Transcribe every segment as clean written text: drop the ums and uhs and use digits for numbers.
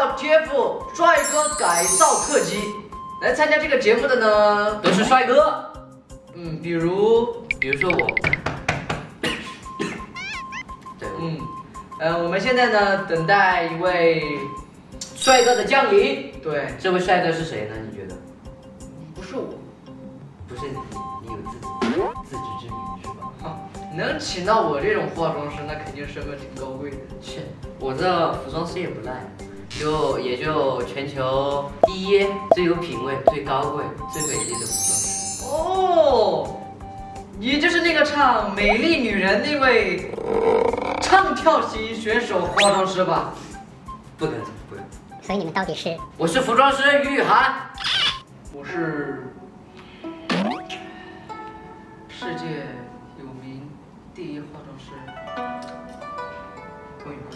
到 TF 帅哥改造特辑。来参加这个节目的呢， 都是帅哥。 比如说我。 对， 我们现在呢等待一位帅哥的降临。 对， 这位帅哥是谁呢？你觉得？ 不是我， 不是你有自知之明是吧？ 能请到我这种化妆师，那肯定身份挺高贵的。 切，我这服装师也不赖，也就全球第一最有品味、最高贵、最美丽的服装师。 哦，你就是那个唱《美丽女人》那位唱跳型选手化妆师吧？ 不能。 所以你们到底是？ 我是服装师于雨涵。 我是世界有名第一化妆师童宇辉。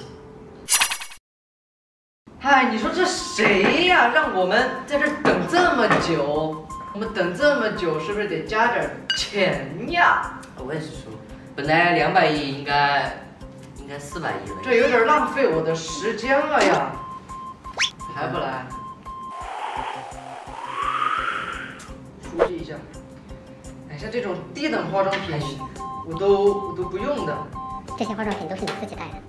嗨，你说这谁呀？让我们在这等这么久，我们等这么久，是不是得加点钱呀？ 我也是说，本来200亿应该400亿了。 这有点浪费我的时间了呀！还不来？熟悉一下。哎，像这种低等化妆品，我都不用的。 这些化妆品都是你自己带的。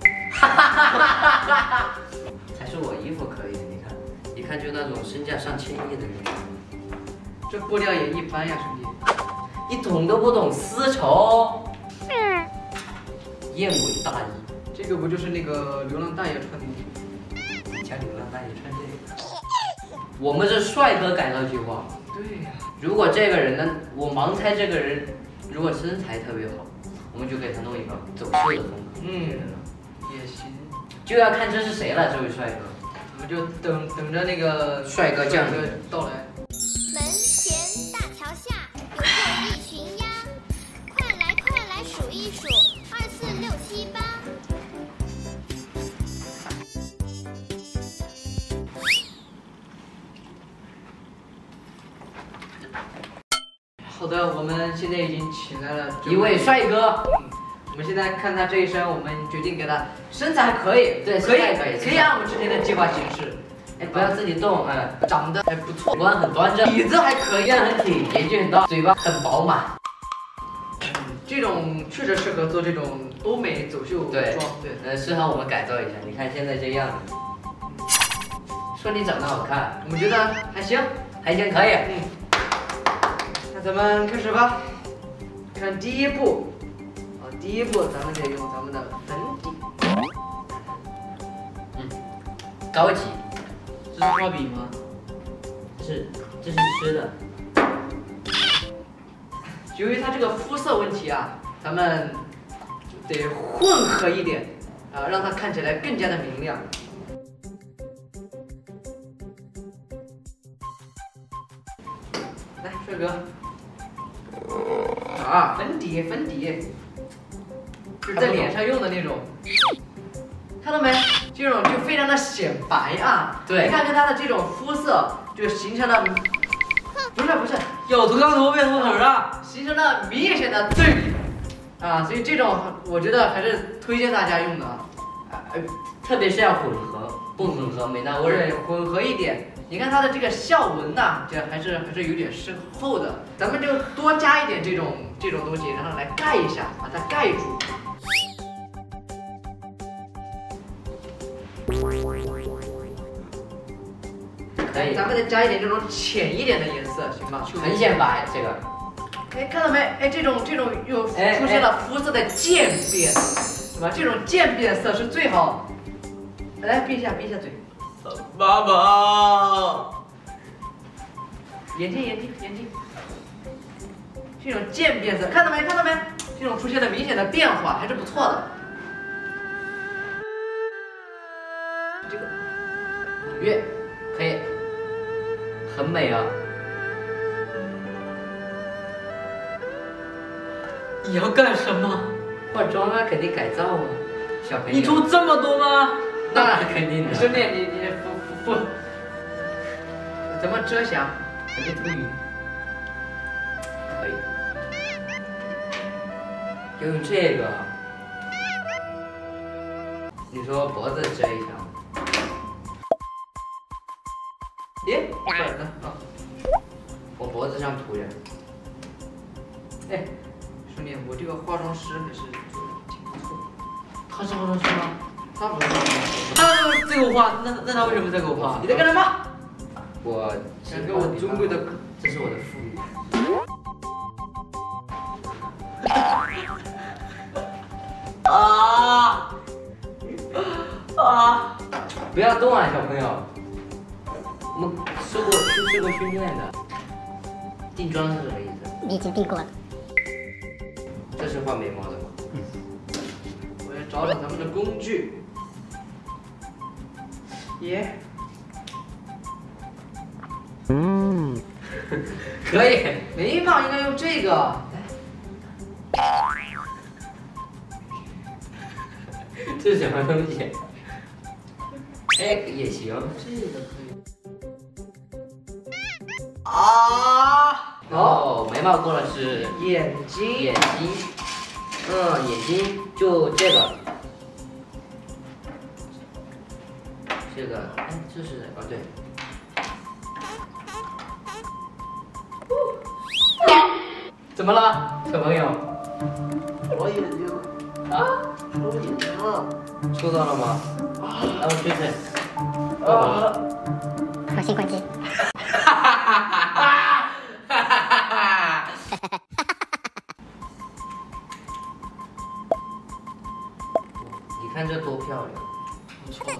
才是我衣服可以的，一看就那种身价上千亿的人。 这布料也一般呀，兄弟。 你懂都不懂丝绸。燕尾大衣， 这个不就是那个流浪大爷穿的吗？ 家流浪大爷穿这个。我们是帅哥改造计划。 对呀。 如果这个人呢，我盲猜这个人如果身材特别好，我们就给他弄一个走秀的风格。 也行。 就要看这是谁了，这位帅哥。 我们就等着那个帅哥降临到来。 门前大桥下有过一群鸭，快来数一数，2、4、6、7、8。 好的，我们现在已经请来了一位帅哥。 我们现在看他这一身，我们决定给他身材还可以， 对， 可以按我们之前的计划行事。 哎，不要自己动， 长得还不错， 五官很端正， 底子还可以， 样很挺，眼睛很大，嘴巴很饱满。 这种确实适合做这种欧美走秀妆，对， 适合我们改造一下。你看现在这样子，说你长得好看， 我们觉得还行， 可以。 那咱们开始吧。看第一步，咱们得用咱们的粉底。 高级。 这是画笔吗？ 这是吃的。 由于它这个肤色问题啊，咱们得混合一点啊，让它看起来更加的明亮。来，帅哥。粉底，就是在脸上用的那种，看到没？这种就非常的显白啊。 对， 你看他的这种肤色，就形成了，不是， 有图刚图变图腿啊， 形成了明显的对比啊，所以这种我觉得还是推荐大家用的， 特别是要混合，不混合没那味儿。 混合一点。你看它的这个笑纹呐，这还是有点深厚的，咱们就多加一点这种东西，然后来盖一下，把它盖住。 可以， 咱们再加一点这种浅一点的颜色，行吧？ 很显白这个。 哎，看到没？哎，这种又出现了肤色的渐变，对吧？这种渐变色是最好。来，闭一下嘴。 爸爸， 眼睛，这种渐变色，看到没？这种出现了明显的变化，还是不错的。这个 5月可以，很美啊。 你要干什么？ 化妆啊，肯定改造啊。小朋友， 你出这么多吗？ 那肯定的。 兄弟，你不，怎么遮瑕？ 肯定涂匀。可以。要用这个。你说脖子遮一下吗？ 耶，不然呢？啊， 我脖子上涂的。 哎，兄弟，我这个化妆师还是做的挺不错。他是化妆师吗？他不是化妆师。 他在给我画，那他为什么在给我画？ 你在干什么？ 我想给我尊贵的， 这是我的副语。 啊！ 不要动啊，小朋友。我们受过训练的。定妆是什么意思？ 你已经定过了。 这是画眉毛的吗？ 我要找找咱们的工具。耶， 可以。 眉毛应该用这个。 这是什么东西？哎，也行。 这个可以。 哦，眉毛过了是眼睛， 眼睛。眼睛就这个。这个，哎，就是哦对。怎么了，小朋友？ 我眼睛啊？ 我眼睛了。 抽到了吗？来，我吹吹。 我先关机。 你看这多漂亮！ 不错。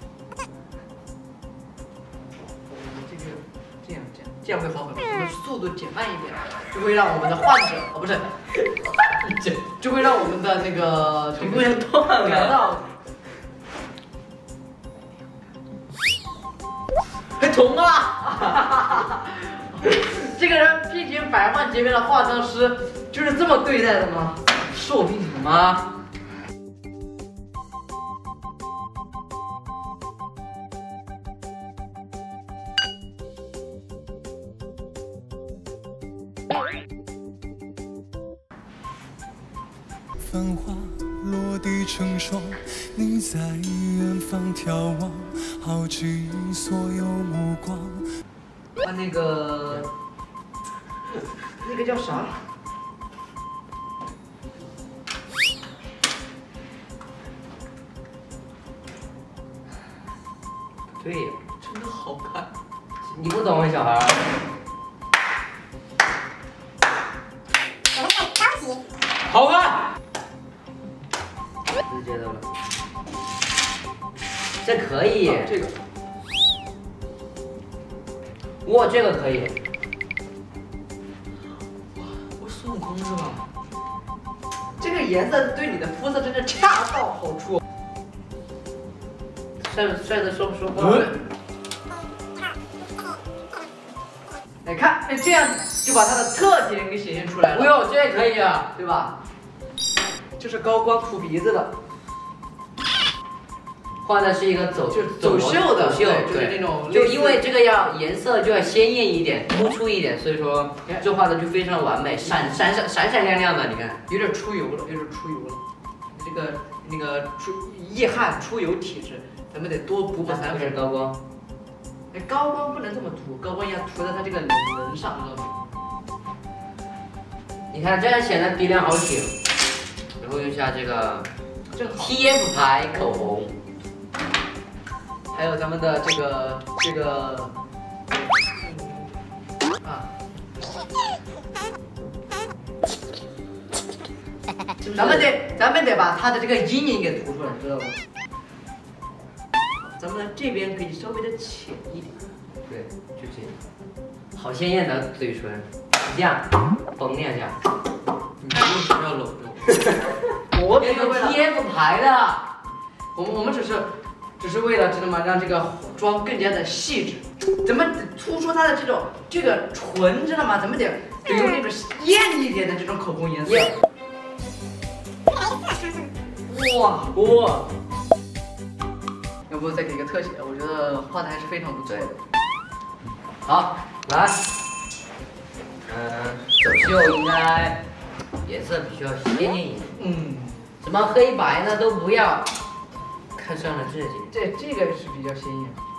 这样会好很多。我们速度减慢一点，就会让我们的患者，哦不是，就会让我们的那个不要断感到。 还疼啊！ 这个人聘请百万级别的化妆师，就是这么对待的吗？ 是我聘请的吗？ 繁花落地成霜，你在远方眺望，好奇所有目光。 那个叫啥？ 对呀， 真的好看。 你不懂啊，小孩。 好看。 直接的了。这可以。 这个。 哇，这个可以。 我孙悟空是吧？ 这个颜色对你的肤色真的恰到好处。 帅的说不说话？ 来看，这样就把它的特点给显现出来了。 不用，这也可以啊， 对吧？就是高光涂鼻子的， 画的是一个走秀的， 走秀， 就是那种， 就因为这个要颜色就要鲜艳一点，突出一点，所以说这画的就非常完美，闪亮亮的，你看， 有点出油了，这个那个易汗出油体质，咱们得多补补3分。 高光。 哎，高光不能这么涂，高光要涂在它这个棱上，知道吗？ 你看这样显得鼻梁好挺，然后用下这个正好 TF 牌口红， 还有咱们的这个啊，咱们得把它的这个阴影给涂出来，知道吗？咱们这边可以稍微的浅一点， 对，就这样，好鲜艳的嘴唇，这样绷两下。 你为什么要搂着我？ 我要用 TF 牌的， 我们只是为了知道吗？让这个妆更加的细致，咱们得突出它的这个唇，知道吗？咱们得用那种艳一点的这种口红颜色。哇！要不再给个特写？我觉得画的还是非常不错的。 好，来，走秀应该颜色必须要鲜艳一点，什么黑白呢都不要，看上了这几个， 这个是比较鲜艳。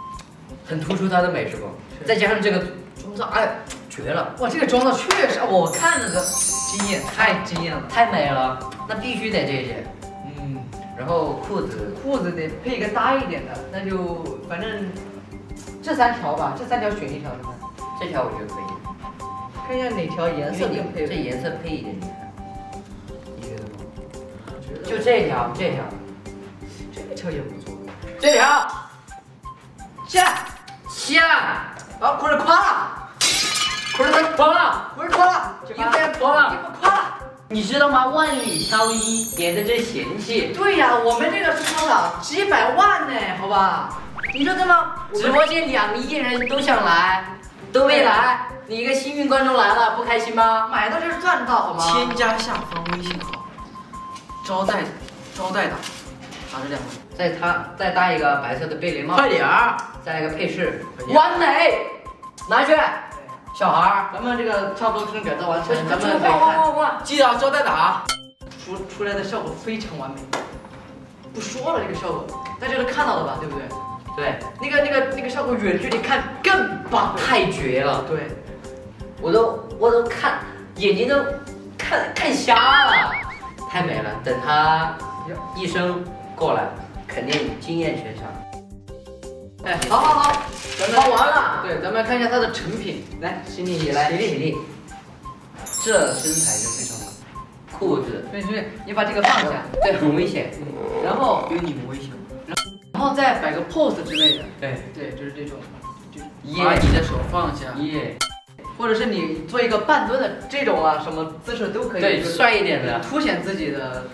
很突出它的美是不？再加上这个妆造，哎，绝了！ 哇，这个妆造确实，我看着的惊艳，太惊艳了。 太美了，那必须得这件。 嗯， 然后裤子得配一个搭一点的，那就反正这3条吧，这3条选一条，你看， 这条我觉得可以， 看一下哪条颜色因为更配。 这颜色配一点，你看，你觉得吗？ 我觉得就这条， 这条也不错。 这条下，好，裤子垮了， 裤子脱了， 裤子脱了， 衣服也脱了衣服垮了。 你知道吗？万里挑一，免得这嫌弃。 对呀，我们这个是多少？几百万呢，好吧？你说这么直播间2亿人都想来，都没来，你一个幸运观众来了，不开心吗？ 买到就是赚到，好吗？ 添加下方微信号，招待党，打这2个， 再搭一个白色的贝雷帽， 快点儿！ 再来一个配饰快，点完美，拿去，小孩儿， 咱们这个差不多跟改造完成，咱们可以看哇！ 记得招待党。 出来的效果非常完美。不说了这个效果，大家都看到了吧，对不对？ 对， 那个效果远距离看更棒， 太绝了， 对。 我都看眼睛都看瞎了，太美了。等他一生过来，肯定惊艳全场。 哎，好，咱们好完了。 对，咱们看一下它的成品。来，心里也来， 起立，这身材就非常好。裤子， 对，你把这个放下， 对，很危险。 然后有你们危险。 然后再摆个 pose 之类的。 对， 就是这种， 把你的手放下。 耶， 或者是你做一个半蹲的这种啊，什么姿势都可以。 对， 就是帅一点的。 凸显自己的。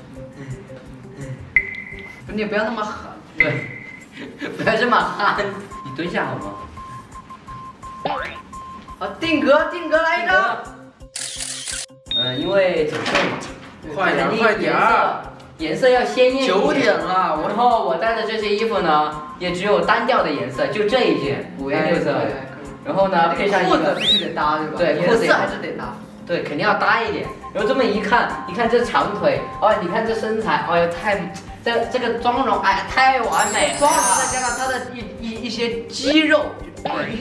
你不要那么狠。 对，不要这么憨，你蹲下好吗？ 好，定格来一张。 因为走秀嘛， 快点颜色要鲜艳一点。 9点了， 然后我带的这些衣服呢，也只有单调的颜色，就这一件5颜6色。然后呢，配上一个裤子必须得搭，对吧？ 对， 颜色还是得搭。 对，肯定要搭一点。然后这么一看，你看这长腿，哦，你看这身材，哎呦，这个妆容，哎，太完美了。 妆容再加上它的一些肌肉，哎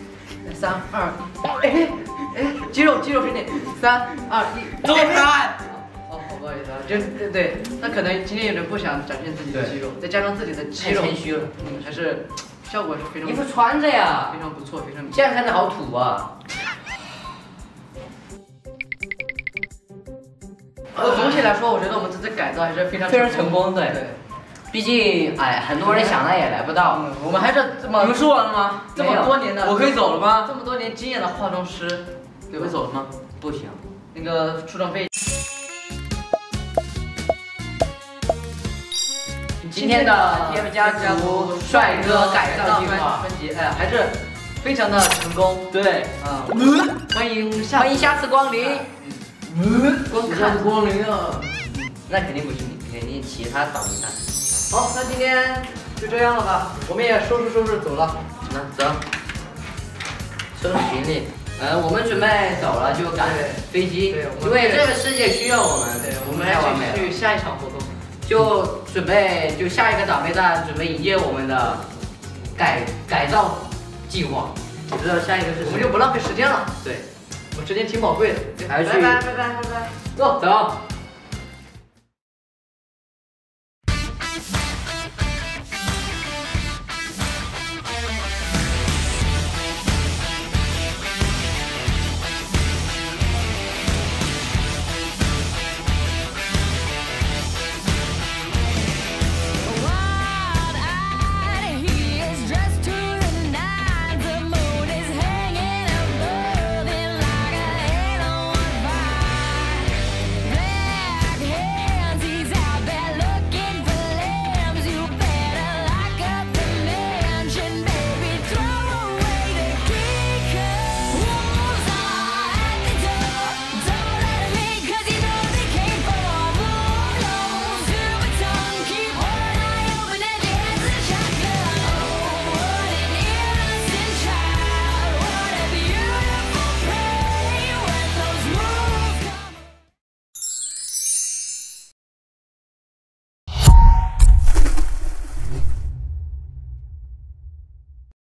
，3、2，肌肉兄弟，3、2、1， 走开！ 哦，不好意思啊，就对，他可能今天有点不想展现自己的肌肉，再加上自己的肌肉， 太谦虚了， 还是效果是非常。 衣服穿着呀， 非常不错，非常。 这样看着好土啊。 总体来说，我觉得我们这次改造还是非常成功的。对，毕竟哎，很多人想来也来不到。 我们还是这么。 你们说完了吗？ 这么多年的， 我可以走了吗？ 这么多年经验的化妆师，对吧？ 我走了吗？ 不行。 那个出场费。 今天的 TF 家族帅哥改造计划分级，哎，还是非常的成功。 对， 欢迎下次光临。 光看光临啊， 那肯定不行，肯定其他倒霉蛋。 好，那今天就这样了吧，我们也收拾走了。 那走，收拾行李。我们准备走了，就赶飞机，因为这个世界需要我们。 对，我们要去下一场活动， 就准备下一个倒霉蛋准备迎接我们的改造计划。你知道下一个是什么？ 我们就不浪费时间了。 对， 我时间挺宝贵的。 还要去。 拜拜， 走。